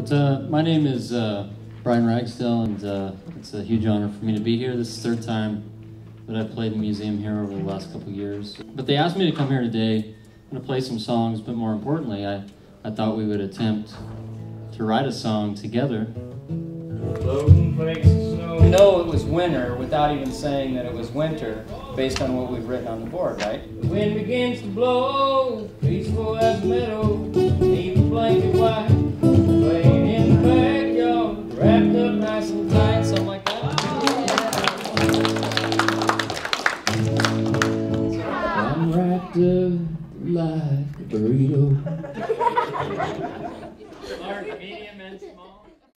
But my name is Brian Ragsdale, and it's a huge honor for me to be here. This is the third time that I've played in the museum here over the last couple of years. But they asked me to come here today and to play some songs, but more importantly, I thought we would attempt to write a song together. You know it was winter without even saying that it was winter, based on what we've written on the board, right? The wind begins to blow, peaceful as a meadow, neath a blanket white, playing in the backyard, wrapped up nice and tight, something like that. I'm wrapped up like a burrito. Large, medium, and small.